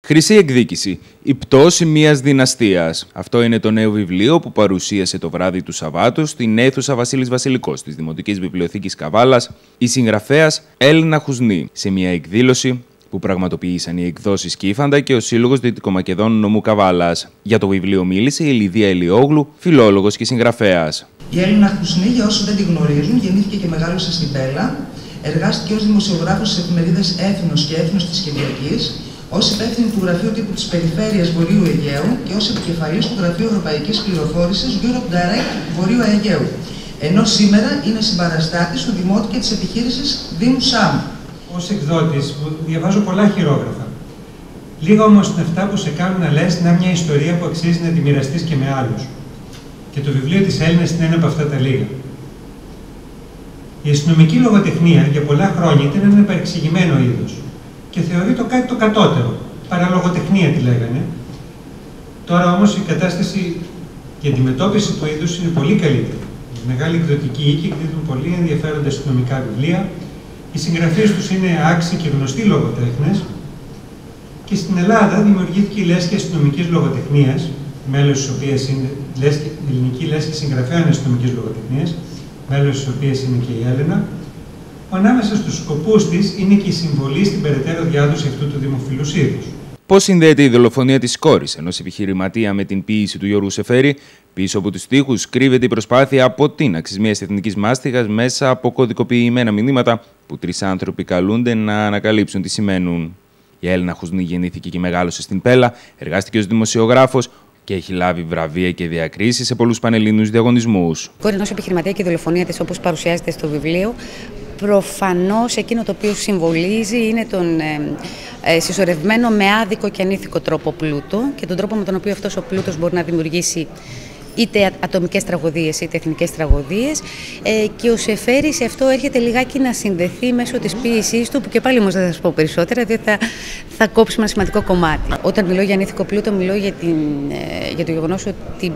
Χρυσή εκδίκηση. Η πτώση μιας δυναστείας. Αυτό είναι το νέο βιβλίο που παρουσίασε το βράδυ του Σαββάτου στην αίθουσα Βασίλης Βασιλικός της Δημοτικής Βιβλιοθήκης Καβάλας η συγγραφέας Έλληνα Χουσνή, σε μια εκδήλωση που πραγματοποίησαν οι εκδόσεις Κύφαντα και ο Σύλλογος Δυτικομακεδόνων Νομού Καβάλας. Για το βιβλίο μίλησε η Λιδία Ελιόγλου, φιλόλογος και συγγραφέας. Η Έλληνα Χουσνή, για όσους δεν τη γνωρίζουν, γεννήθηκε και μεγάλωσε στην Πέλα. Εργάστηκε ως δημοσιογράφος στις εφημερίδες Έθνος και Έθνος της Κυριακής, ως υπεύθυνη του γραφείου τύπου της Περιφέρειας Βορείου Αιγαίου και ως επικεφαλής του Γραφείου Ευρωπαϊκής Πληροφόρησης Europe Direct Βορείου Αιγαίου. Ενώ σήμερα είναι συμπαραστάτης του Δημότη και της επιχείρησης Δήμου ΣΑΜ. Ως εκδότης διαβάζω πολλά χειρόγραφα. Λίγα όμως είναι αυτά που σε κάνουν να λες να μια ιστορία που αξίζει να τη μοιραστείς και με άλλους. Και το βιβλίο της Έλληνας είναι ένα από αυτά τα λίγα. Η αστυνομική λογοτεχνία για πολλά χρόνια ήταν ένα παρεξηγημένο είδος και θεωρείται κάτι το κατώτερο. Παραλογοτεχνία τη λέγανε. Τώρα όμως η κατάσταση και η αντιμετώπιση του είδους είναι πολύ καλύτερη. Οι μεγάλοι εκδοτικοί οίκοι εκδίδουν πολύ ενδιαφέροντα αστυνομικά βιβλία. Οι συγγραφείς τους είναι άξιοι και γνωστοί λογοτέχνες. Και στην Ελλάδα δημιουργήθηκε η Λέσχη Αστυνομικής Λογοτεχνίας, μέλος της οποίας είναι η Ελληνική Λέσχη Συγγραφέων Αστυνομικής Λογοτεχνίας, μέλος της οποίας είναι και η Έλενα, που ανάμεσα στους σκοπούς της είναι και η συμβολή στην περαιτέρω διάδοση αυτού του δημοφιλούς είδους. Πώς συνδέεται η δολοφονία της κόρης ενός επιχειρηματία με την ποίηση του Γιώργου Σεφέρη? Πίσω από τους τοίχους κρύβεται η προσπάθεια αποτείναξης μιας εθνικής μάστιγας μέσα από κωδικοποιημένα μηνύματα που τρεις άνθρωποι καλούνται να ανακαλύψουν τι σημαίνουν. Η Έλληνα Χουσνή γεννήθηκε και μεγάλωσε στην Πέλα, εργάστηκε ως δημοσιογράφος και έχει λάβει βραβεία και διακρίσεις σε πολλούς πανελλήνιους διαγωνισμούς. Η κόρη ενός επιχειρηματία και η δολοφονία της, όπως παρουσιάζεται στο βιβλίο, προφανώς εκείνο το οποίο συμβολίζει είναι τον συσσωρευμένο με άδικο και ανήθικο τρόπο πλούτο και τον τρόπο με τον οποίο αυτός ο πλούτος μπορεί να δημιουργήσει είτε ατομικές τραγωδίες είτε εθνικές τραγωδίες, και ο Σεφέρης σε αυτό έρχεται λιγάκι να συνδεθεί μέσω της ποίησής του, που και πάλι όμως δεν θα σας πω περισσότερα, διότι θα κόψουμε ένα σημαντικό κομμάτι. Όταν μιλώ για ανήθικο πλούτο, μιλώ για το γεγονός ότι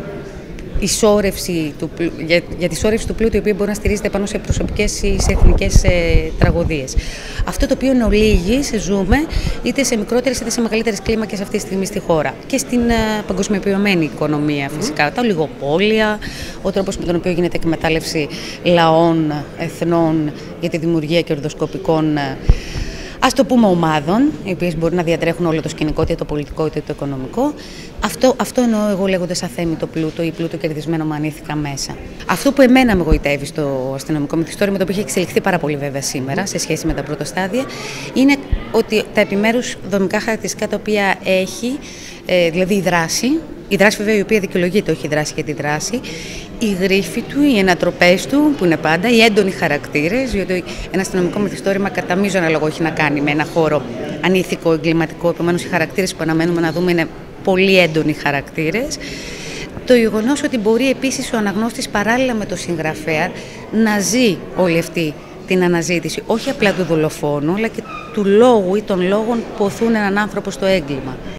για τη σώρευση του πλούτου, η οποία μπορεί να στηρίζεται πάνω σε προσωπικές ή σε εθνικές τραγωδίες. Αυτό το οποίο εν ολίγης ζούμε είτε σε μικρότερες είτε σε μεγαλύτερες κλίμακες αυτή τη στιγμή στη χώρα. Και στην παγκοσμιοποιημένη οικονομία φυσικά. Τα ολιγοπόλια, ο τρόπος με τον οποίο γίνεται εκμετάλλευση λαών, εθνών για τη δημιουργία κερδοσκοπικών, ας το πούμε, ομάδων, οι οποίες μπορεί να διατρέχουν όλο το σκηνικό, είτε το πολιτικό είτε το οικονομικό. Αυτό εννοώ εγώ λέγοντας αθέμητο πλούτο ή πλούτο κερδισμένο με ανήθικα μέσα. Αυτό που εμένα με γοητεύει στο αστυνομικό μυθιστόρημα, το οποίο έχει εξελιχθεί πάρα πολύ βέβαια σήμερα σε σχέση με τα πρώτα στάδια, είναι ότι τα επιμέρους δομικά χαρακτηριστικά τα οποία έχει, δηλαδή η δράση βέβαια η οποία δικαιολογείται, όχι η δράση για τη δράση, η γρίφη του, οι ενατροπές του που είναι πάντα, οι έντονοι χαρακτήρες, διότι ένα αστυνομικό μυθιστόρημα κατά μείζωνα λόγο έχει να κάνει με ένα χώρο ανήθικο, εγκληματικό, επομένως οι χαρακτήρες που αναμένουμε να δούμε είναι πολύ έντονοι χαρακτήρες. Το γεγονός ότι μπορεί επίσης ο αναγνώστης παράλληλα με το συγγραφέα να ζει όλη αυτή την αναζήτηση, όχι απλά του δολοφόνου, αλλά και του λόγου ή των λόγων που οθούν έναν άνθρωπο στο έγκλημα.